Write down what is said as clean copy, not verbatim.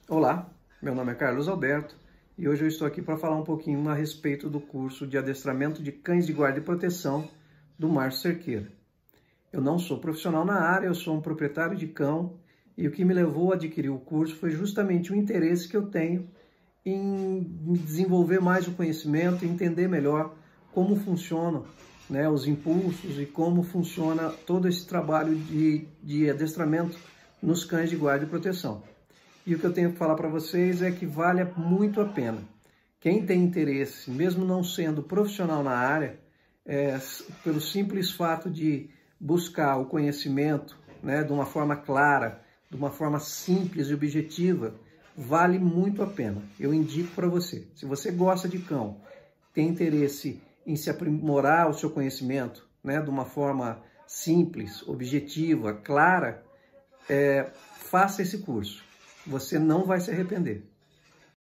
Olá, meu nome é Carlos Alberto e hoje eu estou aqui para falar um pouquinho a respeito do curso de adestramento de cães de guarda e proteção do Márcio Cerqueira. Eu não sou profissional na área, eu sou um proprietário de cão e o que me levou a adquirir o curso foi justamente o interesse que eu tenho em me desenvolver mais o conhecimento, entender melhor como funcionam, os impulsos e como funciona todo esse trabalho de adestramento nos cães de guarda e proteção. E o que eu tenho que falar para vocês é que vale muito a pena. Quem tem interesse, mesmo não sendo profissional na área, pelo simples fato de buscar o conhecimento, de uma forma clara, de uma forma simples e objetiva, vale muito a pena. Eu indico para você. Se você gosta de cão, tem interesse em se aprimorar o seu conhecimento, de uma forma simples, objetiva, clara, faça esse curso. Você não vai se arrepender.